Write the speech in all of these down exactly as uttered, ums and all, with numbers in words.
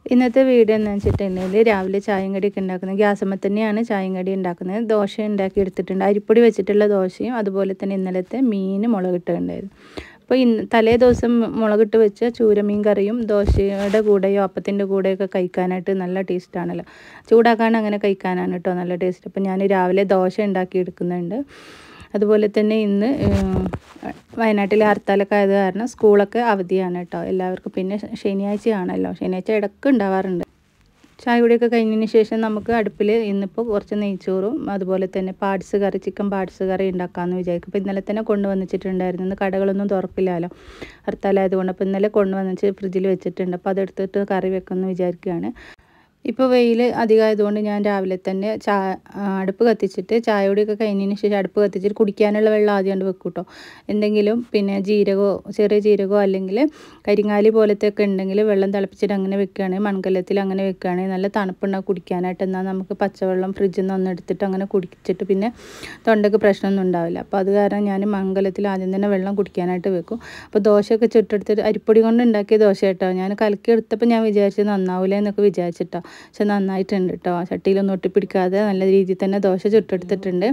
ഇന്നത്തെ വീഡിയോ എന്ന് വെച്ചിട്ടുണ്ടെങ്കിൽ രാവിലെ ചായയും കടിയൊക്കെ ഉണ്ടാക്കുന്നത് ഗ്യാസുമ്മ തന്നെയാണ് ചായയും കടി ഉണ്ടാക്കുന്നത്. ദോശ ഉണ്ടാക്കി എടുത്തിട്ടുണ്ട്, അരിപ്പൊടി വെച്ചിട്ടുള്ള ദോശയും അതുപോലെ തന്നെ ഇന്നലത്തെ മീൻ മുളകിട്ടുണ്ടായിരുന്നു. അപ്പോൾ ഇന്ന് തലേ ദിവസം മുളകിട്ട് വെച്ച ചൂരമീൻ കറിയും ദോശയുടെ കൂടെയോ അപ്പത്തിൻ്റെ കൂടെയൊക്കെ കഴിക്കാനായിട്ട് നല്ല ടേസ്റ്റാണല്ലോ. ചൂടാക്കാൻ അങ്ങനെ കഴിക്കാനാണ് കേട്ടോ നല്ല ടേസ്റ്റ്. അപ്പോൾ ഞാൻ രാവിലെ ദോശ ഉണ്ടാക്കി എടുക്കുന്നുണ്ട്. അതുപോലെ തന്നെ ഇന്ന് വയനാട്ടിലെ ഹർത്താലൊക്കെ ആയത് കാരണം സ്കൂളൊക്കെ അവധിയാണ് കേട്ടോ എല്ലാവർക്കും. പിന്നെ ശനിയാഴ്ചയാണല്ലോ, ശനിയാഴ്ച ഇടയ്ക്ക് ഉണ്ടാവാറുണ്ട്. ചായ കുടിയൊക്കെ കഴിഞ്ഞതിന് ശേഷം നമുക്ക് അടുപ്പിൽ ഇന്നിപ്പോൾ കുറച്ച് നെയ്ച്ചോറും അതുപോലെ തന്നെ പാഡ്സ് കറി, ചിക്കൻ പാഡ്സ് കറി ഉണ്ടാക്കാമെന്ന് വിചാരിക്കും. അപ്പോൾ ഇന്നലെ തന്നെ കൊണ്ടുവന്നിച്ചിട്ടുണ്ടായിരുന്നു. ഇന്ന് കടകളൊന്നും തുറക്കില്ലല്ലോ ഹർത്താലായതുകൊണ്ട്. അപ്പോൾ ഇന്നലെ കൊണ്ടുവന്നിച്ച് ഫ്രിഡ്ജിൽ വെച്ചിട്ടുണ്ട്. അപ്പോൾ അതെടുത്തിട്ട് കറി വെക്കുമെന്ന് വിചാരിക്കുകയാണ്. ഇപ്പോൾ വെയിൽ അധികമായതുകൊണ്ട് ഞാൻ രാവിലെ തന്നെ ചാ അടുപ്പ് കത്തിച്ചിട്ട് ചായ കുടിയൊക്കെ കഴിഞ്ഞതിന് ശേഷം അടുപ്പ് കത്തിച്ചിട്ട് കുടിക്കാനുള്ള വെള്ളം ആദ്യം കൊണ്ട് വെക്കും കേട്ടോ. എന്തെങ്കിലും പിന്നെ ജീരകമോ ചെറിയ ജീരകമോ അല്ലെങ്കിൽ കരിങ്ങാലി പോലത്തെ ഒക്കെ ഉണ്ടെങ്കിൽ വെള്ളം തിളപ്പിച്ചിട്ട് അങ്ങനെ വെക്കുകയാണെങ്കിൽ മൺകലത്തിൽ അങ്ങനെ വെക്കുകയാണെങ്കിൽ നല്ല തണുപ്പുണ്ടാകും കുടിക്കാനായിട്ട്. എന്നാൽ നമുക്ക് പച്ചവെള്ളം ഫ്രിഡ്ജിൽ നിന്ന് ഒന്ന് എടുത്തിട്ട് അങ്ങനെ കുടിച്ചിട്ട് പിന്നെ തൊണ്ടയ്ക്ക് പ്രശ്നമൊന്നും ഉണ്ടാവില്ല. അപ്പോൾ അത് കാരണം ഞാൻ മൺകലത്തിൽ ആദ്യം തന്നെ വെള്ളം കുടിക്കാനായിട്ട് വെക്കും. അപ്പോൾ ദോശയൊക്കെ ചുട്ടെടുത്തിട്ട് അരിപ്പൊടി കൊണ്ട് ഉണ്ടാക്കിയ ദോശ കേട്ടോ. ഞാൻ കലക്കി എടുത്തപ്പോൾ ഞാൻ വിചാരിച്ചത് നന്നാവില്ല എന്നൊക്കെ വിചാരിച്ചിട്ടോ. പക്ഷെ നന്നായിട്ടുണ്ട് കേട്ടോ. ചട്ടിയിലൊന്നും ഒട്ടിപ്പിടിക്കാതെ നല്ല രീതിയിൽ തന്നെ ദോശ ചുട്ടെടുത്തിട്ടുണ്ട്.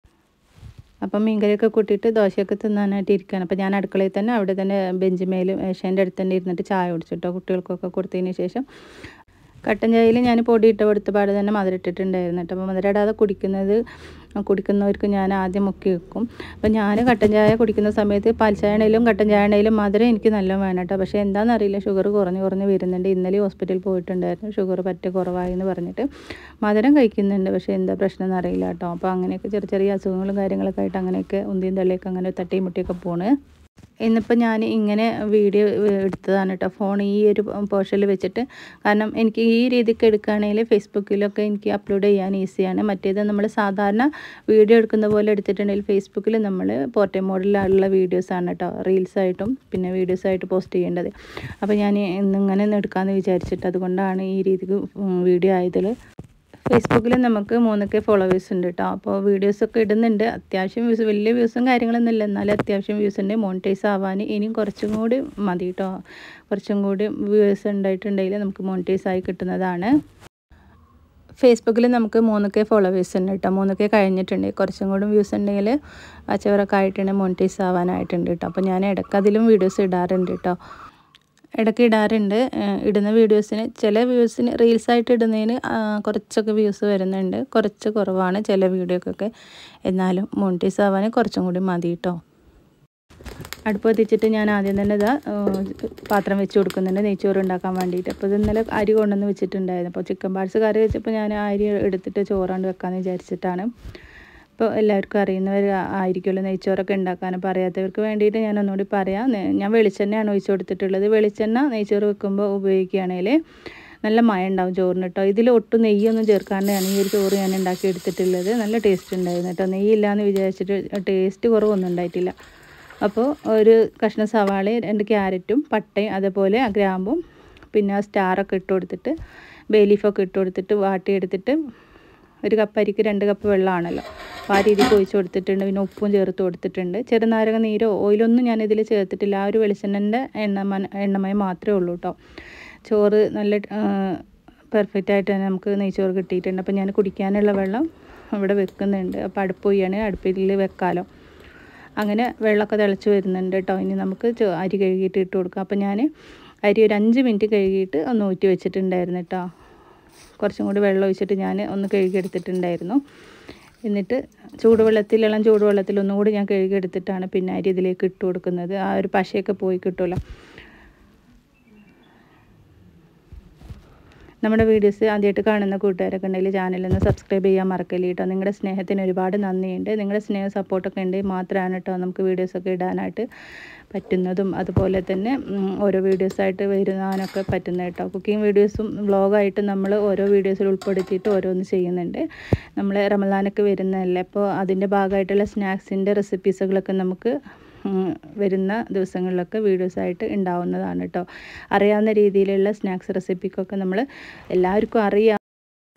അപ്പം മീൻകറിയൊക്കെ കൂട്ടിയിട്ട് ദോശയൊക്കെ തിന്നാനായിട്ട് ഇരിക്കുകയാണ്. അപ്പോൾ ഞാൻ അടുക്കളയിൽ തന്നെ അവിടെ തന്നെ ബെഞ്ച് മേലും ഏഷ്യാൻ്റെ അടുത്ത് തന്നെ ഇരുന്നിട്ട് ചായ കുടിച്ചിട്ടോ. കുട്ടികൾക്കൊക്കെ കൊടുത്തതിന് ശേഷം കട്ടൻ ചായയിൽ ഞാൻ പൊടി ഇട്ട് കൊടുത്ത പാട് തന്നെ മധുരം ഇട്ടിട്ടുണ്ടായിരുന്നു കേട്ടോ. അപ്പോൾ മധുരം ഇടാതെ കുടിക്കുന്നത് കുടിക്കുന്നവർക്ക് ഞാൻ ആദ്യം മുക്കി വെക്കും. അപ്പോൾ ഞാൻ കട്ടൻ ചായ കുടിക്കുന്ന സമയത്ത് പാൽ ചായയാണേലും കട്ടൻ ചായയാണേലും മധുരം എനിക്ക് നല്ല വേണം കേട്ടോ. പക്ഷേ എന്താണെന്നറിയില്ല, ഷുഗർ കുറഞ്ഞ് കുറഞ്ഞ് വരുന്നുണ്ട്. ഇന്നലെ ഹോസ്പിറ്റലിൽ പോയിട്ടുണ്ടായിരുന്നു, ഷുഗർ പറ്റ കുറവായി എന്ന് പറഞ്ഞിട്ട്. മധുരം കഴിക്കുന്നുണ്ട്, പക്ഷേ എന്താ പ്രശ്നം എന്നറിയില്ല കേട്ടോ. അപ്പോൾ അങ്ങനെയൊക്കെ ചെറിയ ചെറിയ അസുഖങ്ങളും കാര്യങ്ങളൊക്കെ ആയിട്ട് അങ്ങനെയൊക്കെ ഉന്തിയും തള്ളിയൊക്കെ അങ്ങനെ തട്ടിയും മുട്ടിയൊക്കെ പോണ്. ഇന്നിപ്പോൾ ഞാൻ ഇങ്ങനെ വീഡിയോ എടുത്തതാണ് കേട്ടോ, ഫോൺ ഈ ഒരു പോർഷനിൽ വെച്ചിട്ട്. കാരണം എനിക്ക് ഈ രീതിക്ക് എടുക്കുകയാണെങ്കിൽ ഫേസ്ബുക്കിലൊക്കെ എനിക്ക് അപ്ലോഡ് ചെയ്യാൻ ഈസിയാണ്. മറ്റേത് നമ്മൾ സാധാരണ വീഡിയോ എടുക്കുന്ന പോലെ എടുത്തിട്ടുണ്ടെങ്കിൽ ഫേസ്ബുക്കിൽ നമ്മൾ പോർട്രേറ്റ് മോഡലിലുള്ള വീഡിയോസാണ് കേട്ടോ, റീൽസായിട്ടും പിന്നെ വീഡിയോസായിട്ട് പോസ്റ്റ് ചെയ്യേണ്ടത്. അപ്പോൾ ഞാൻ ഇന്നിങ്ങനെ ഒന്ന് എടുക്കാമെന്ന് വിചാരിച്ചിട്ട് അതുകൊണ്ടാണ് ഈ രീതിക്ക് വീഡിയോ ആയതിൽ. ഫേസ്ബുക്കിൽ നമുക്ക് മൂന്നൊക്കെ ഫോളോവേഴ്സ് ഉണ്ട് കേട്ടോ. അപ്പോൾ വീഡിയോസൊക്കെ ഇടുന്നുണ്ട്, അത്യാവശ്യം വ്യൂസ്, വലിയ വ്യൂസും കാര്യങ്ങളൊന്നും ഇല്ല, എന്നാലും അത്യാവശ്യം വ്യൂസ് ഉണ്ട്. മോണിറ്റൈസ് ആവാൻ ഇനിയും കുറച്ചും കൂടി മതി കേട്ടോ. കുറച്ചും കൂടി വ്യൂസ് ഉണ്ടായിട്ടുണ്ടെങ്കിൽ നമുക്ക് മോണിറ്റൈസ് ആയി കിട്ടുന്നതാണ്. ഫേസ്ബുക്കിൽ നമുക്ക് മൂന്നൊക്കെ ഫോളോവേഴ്സ് ഉണ്ട് കേട്ടോ. മൂന്നൊക്കെ കഴിഞ്ഞിട്ടുണ്ട്, കുറച്ചും കൂടി വ്യൂസ് ഉണ്ടെങ്കിൽ അച്ചവറൊക്കെ ആയിട്ടുണ്ട്, മോണിറ്റൈസ് ആവാനായിട്ടുണ്ട് കേട്ടോ. അപ്പോൾ ഞാൻ ഇടയ്ക്ക് അതിലും വീഡിയോസ് ഇടാറുണ്ട് കേട്ടോ. ഇടയ്ക്ക് ഇടാറുണ്ട്. ഇടുന്ന വീഡിയോസിന് ചില വ്യൂസിന് റീൽസായിട്ട് ഇടുന്നതിന് കുറച്ചൊക്കെ വ്യൂസ് വരുന്നുണ്ട്, കുറച്ച് കുറവാണ് ചില വീഡിയോക്കൊക്കെ. എന്നാലും മോണിറ്റൈസ് ആവാൻ കുറച്ചും കൂടി മതി കേട്ടോ. അടുപ്പ് കത്തിച്ചിട്ട് ഞാൻ ആദ്യം തന്നെ ഇതാ പാത്രം വെച്ച് കൊടുക്കുന്നുണ്ട് നെയ്ച്ചോറ് ഉണ്ടാക്കാൻ വേണ്ടിയിട്ട്. അപ്പോൾ ഇത് ഇന്നലെ അരി കൊണ്ടുവന്ന് വെച്ചിട്ടുണ്ടായിരുന്നു. അപ്പോൾ ചിക്കൻ പാർട്സ് കറി വെച്ചപ്പോൾ ഞാൻ അരി എടുത്തിട്ട് ചോറാണ്ട് വെക്കാമെന്ന് വിചാരിച്ചിട്ടാണ്. ഇപ്പോൾ എല്ലാവർക്കും അറിയുന്നവർ ആയിരിക്കുമല്ലോ നെയ്ച്ചോറൊക്കെ ഉണ്ടാക്കാൻ. അപ്പോൾ അറിയാത്തവർക്ക് വേണ്ടിയിട്ട് ഞാൻ ഒന്നുകൂടി പറയാം. ഞാൻ വെളിച്ചെണ്ണയാണ് ഒഴിച്ച് കൊടുത്തിട്ടുള്ളത്. വെളിച്ചെണ്ണ നെയ്ച്ചോറ് വെക്കുമ്പോൾ ഉപയോഗിക്കുകയാണെങ്കിൽ നല്ല മയം ഉണ്ടാവും ചോറിന് കേട്ടോ. ഇതിൽ ഒട്ടും നെയ്യൊന്നും ചേർക്കാണ്ടാണ് ഈ ഒരു ചോറ് ഞാൻ ഉണ്ടാക്കി എടുത്തിട്ടുള്ളത്. നല്ല ടേസ്റ്റ് ഉണ്ടായിരുന്നു കേട്ടോ. നെയ്യില്ലാന്ന് വിചാരിച്ചിട്ട് ടേസ്റ്റ് കുറവൊന്നും ഉണ്ടായിട്ടില്ല. അപ്പോൾ ഒരു കഷ്ണം സവാളയും രണ്ട് ക്യാരറ്റും പട്ടയും അതുപോലെ ഗ്രാമ്പും പിന്നെ സ്റ്റാറൊക്കെ ഇട്ട് കൊടുത്തിട്ട് ബേ ലീഫൊക്കെ ഇട്ട് കൊടുത്തിട്ട് വാട്ടിയെടുത്തിട്ട് ഒരു കപ്പ് അരിക്ക് രണ്ട് കപ്പ് വെള്ളമാണല്ലോ, അപ്പോൾ ആ രീതിക്ക് ഒഴിച്ച് കൊടുത്തിട്ടുണ്ട്. പിന്നെ ഉപ്പും ചേർത്ത് കൊടുത്തിട്ടുണ്ട്. ചെറുനാരങ്ങ നീരോ ഓയിലൊന്നും ഞാനിതിൽ ചേർത്തിട്ടില്ല. ആ ഒരു വെളിച്ചെണ്ണൻ്റെ എണ്ണ എണ്ണമയം മാത്രമേ ഉള്ളൂ കേട്ടോ. ചോറ് നല്ല പെർഫെക്റ്റ് ആയിട്ട് തന്നെ നമുക്ക് നെയ്ച്ചോറ് കിട്ടിയിട്ടുണ്ട്. അപ്പോൾ ഞാൻ കുടിക്കാനുള്ള വെള്ളം ഇവിടെ വെക്കുന്നുണ്ട്. അപ്പോൾ അടുപ്പ് പോയാണ്, അടുപ്പിൽ വെക്കാമല്ലോ. അങ്ങനെ വെള്ളമൊക്കെ തിളച്ച് വരുന്നുണ്ട് കേട്ടോ. ഇനി നമുക്ക് അരി കഴുകിയിട്ട് ഇട്ട് കൊടുക്കാം. അപ്പോൾ ഞാൻ അരി ഒരു അഞ്ച് മിനിറ്റ് കഴുകിയിട്ട് ഒന്ന് ഊറ്റി വെച്ചിട്ടുണ്ടായിരുന്നു കേട്ടോ. കുറച്ചും കൂടി വെള്ളം ഒഴിച്ചിട്ട് ഞാൻ ഒന്ന് കഴുകിയെടുത്തിട്ടുണ്ടായിരുന്നു. എന്നിട്ട് ചൂടുവെള്ളത്തിൽ ഇളം ചൂടുവെള്ളത്തിൽ ഒന്നും കൂടി ഞാൻ കഴുകിയെടുത്തിട്ടാണ് പിന്നെ അരി ഇതിലേക്ക് ഇട്ട് കൊടുക്കുന്നത്. ആ ഒരു പശയൊക്കെ പോയി കിട്ടുമല്ലോ. നമ്മുടെ വീഡിയോസ് ആദ്യമായിട്ട് കാണുന്ന കൂട്ടുകാരൊക്കെ ഉണ്ടെങ്കിൽ ചാനലൊന്ന് സബ്സ്ക്രൈബ് ചെയ്യാൻ മറക്കല്ലേ കേട്ടോ. നിങ്ങളുടെ സ്നേഹത്തിന് ഒരുപാട് നന്ദിയുണ്ട്. നിങ്ങളുടെ സ്നേഹ സപ്പോർട്ടൊക്കെ ഉണ്ടെങ്കിൽ മാത്രമാണ് കേട്ടോ നമുക്ക് വീഡിയോസൊക്കെ ഇടാനായിട്ട് പറ്റുന്നതും അതുപോലെ തന്നെ ഓരോ വീഡിയോസായിട്ട് വരുന്നതിനൊക്കെ പറ്റുന്നത് കേട്ടോ. കുക്കിംഗ് വീഡിയോസും വ്ളോഗായിട്ട് നമ്മൾ ഓരോ വീഡിയോസിൽ ഉൾപ്പെടുത്തിയിട്ട് ഓരോന്ന് ചെയ്യുന്നുണ്ട്. നമ്മൾ റമദാനൊക്കെ വരുന്നതല്ലേ, അപ്പോൾ അതിൻ്റെ ഭാഗമായിട്ടുള്ള സ്നാക്സിൻ്റെ റെസിപ്പീസുകളൊക്കെ നമുക്ക് വരുന്ന ദിവസങ്ങളിലൊക്കെ വീഡിയോസായിട്ട് ഉണ്ടാവുന്നതാണ് കേട്ടോ. അറിയാവുന്ന രീതിയിലുള്ള സ്നാക്സ് റെസിപ്പിക്കൊക്കെ നമ്മൾ എല്ലാവർക്കും അറിയാം.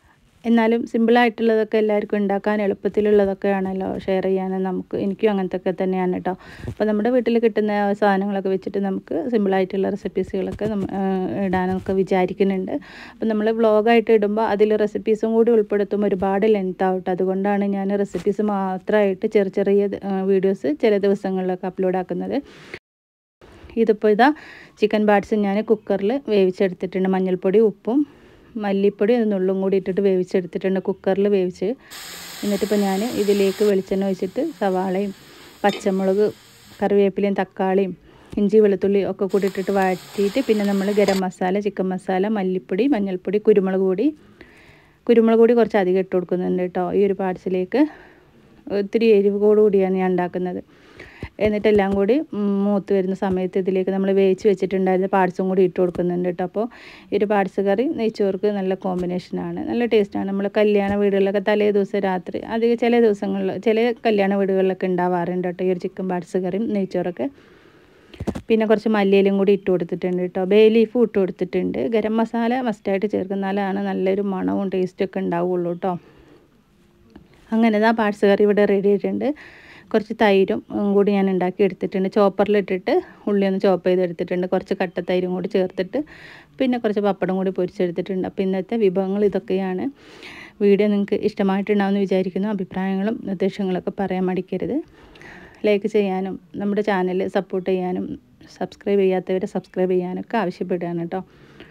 എന്നാലും സിമ്പിളായിട്ടുള്ളതൊക്കെ എല്ലാവർക്കും ഉണ്ടാക്കാൻ എളുപ്പത്തിലുള്ളതൊക്കെ ആണല്ലോ ഷെയർ ചെയ്യാനും നമുക്ക് എനിക്കും അങ്ങനത്തെ ഒക്കെ തന്നെയാണ് കേട്ടോ. അപ്പോൾ നമ്മുടെ വീട്ടിൽ കിട്ടുന്ന സാധനങ്ങളൊക്കെ വെച്ചിട്ട് നമുക്ക് സിമ്പിളായിട്ടുള്ള റെസിപ്പീസുകളൊക്കെ ഇടാനൊക്കെ വിചാരിക്കുന്നുണ്ട്. അപ്പോൾ നമ്മൾ വ്ളോഗായിട്ട് ഇടുമ്പോൾ അതിൽ റെസിപ്പീസും കൂടി ഉൾപ്പെടുത്തുമ്പോൾ ഒരുപാട് ലെങ്ത് ആവട്ടെ. അതുകൊണ്ടാണ് ഞാൻ റെസിപ്പീസ് മാത്രമായിട്ട് ചെറിയ ചെറിയ വീഡിയോസ് ചില ദിവസങ്ങളിലൊക്കെ അപ്ലോഡ് ആക്കുന്നത്. ഇതിപ്പോൾ ഇതാ ചിക്കൻ പാർട്സ് ഞാൻ കുക്കറിൽ വേവിച്ചെടുത്തിട്ടുണ്ട്. മഞ്ഞൾപ്പൊടി, ഉപ്പും മല്ലിപ്പൊടി നുള്ളും കൂടി ഇട്ടിട്ട് വേവിച്ചെടുത്തിട്ടുണ്ട് കുക്കറിൽ വേവിച്ച്. എന്നിട്ടിപ്പോൾ ഞാൻ ഇതിലേക്ക് വെളിച്ചെണ്ണ ഒഴിച്ചിട്ട് സവാളയും പച്ചമുളക്, കറിവേപ്പിലയും തക്കാളിയും ഇഞ്ചി വെളുത്തുള്ളി ഒക്കെ കൂടി ഇട്ടിട്ട് വഴറ്റിയിട്ട് പിന്നെ നമ്മൾ ഗരം മസാല, ചിക്കൻ മസാല, മല്ലിപ്പൊടി, മഞ്ഞൾപ്പൊടി, കുരുമുളക് പൊടി കുരുമുളക് പൊടി കുറച്ച് അധികം ഇട്ട് കൊടുക്കുന്നുണ്ട് കേട്ടോ ഈ ഒരു പാർട്സിലേക്ക്. ഒത്തിരി എരിവോട് കൂടിയാണ് ഞാൻ ഉണ്ടാക്കുന്നത്. എന്നിട്ടെല്ലാം കൂടി മൂത്ത് വരുന്ന സമയത്ത് ഇതിലേക്ക് നമ്മൾ വേവിച്ച് വെച്ചിട്ടുണ്ടായിരുന്ന പാർട്സും കൂടി ഇട്ട് കൊടുക്കുന്നുണ്ട് കേട്ടോ. അപ്പോൾ ഈ ഒരു പാർട്സ് കറി നെയ്ച്ചോർക്ക് നല്ല കോമ്പിനേഷനാണ്, നല്ല ടേസ്റ്റാണ്. നമ്മൾ കല്യാണ വീടുകളിലൊക്കെ തലേ ദിവസം രാത്രി അധികം ചില ദിവസങ്ങളിൽ ചില കല്യാണ വീടുകളിലൊക്കെ ഉണ്ടാവാറുണ്ട് കേട്ടോ ഈ ഒരു ചിക്കൻ പാർട്സ് കറിയും നെയ്ച്ചോറൊക്കെ. പിന്നെ കുറച്ച് മല്ലിയിലും കൂടി ഇട്ട് കൊടുത്തിട്ടുണ്ട് കേട്ടോ. ബേ ലീഫും ഇട്ട് കൊടുത്തിട്ടുണ്ട്. ഗരം മസാല മസ്റ്റായിട്ട് ചേർക്കുന്നാലാണ് നല്ലൊരു മണവും ടേസ്റ്റൊക്കെ ഉണ്ടാവുള്ളൂ കേട്ടോ. അങ്ങനെ ഇതാ പാർട്സ് കറി ഇവിടെ റെഡി ആയിട്ടുണ്ട്. കുറച്ച് തൈരും കൂടി ഞാൻ ഉണ്ടാക്കി എടുത്തിട്ടുണ്ട്. ചോപ്പറിലിട്ടിട്ട് ഉള്ളി ഒന്ന് ചോപ്പ് ചെയ്തെടുത്തിട്ടുണ്ട്. കുറച്ച് കട്ട തൈരും കൂടി ചേർത്തിട്ട് പിന്നെ കുറച്ച് പപ്പടം കൂടി പൊരിച്ചെടുത്തിട്ടുണ്ട്. അപ്പോൾ ഇന്നത്തെ വിഭവങ്ങൾ ഇതൊക്കെയാണ്. വീഡിയോ നിങ്ങൾക്ക് ഇഷ്ടമായിട്ടുണ്ടാവുമെന്ന് വിചാരിക്കുന്നു. അഭിപ്രായങ്ങളും നിർദ്ദേശങ്ങളൊക്കെ പറയാൻ മടിക്കരുത്. ലൈക്ക് ചെയ്യാനും നമ്മുടെ ചാനൽ സപ്പോർട്ട് ചെയ്യാനും സബ്സ്ക്രൈബ് ചെയ്യാത്തവരെ സബ്സ്ക്രൈബ് ചെയ്യാനൊക്കെ ആവശ്യപ്പെടുകയാണ് കേട്ടോ.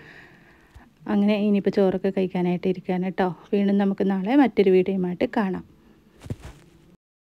അങ്ങനെ ഇനിയിപ്പോൾ ചോറൊക്കെ കഴിക്കാനായിട്ട് ഇരിക്കുകയാണ് കേട്ടോ. വീണ്ടും നമുക്ക് നാളെ മറ്റൊരു വീഡിയോയുമായിട്ട് കാണാം.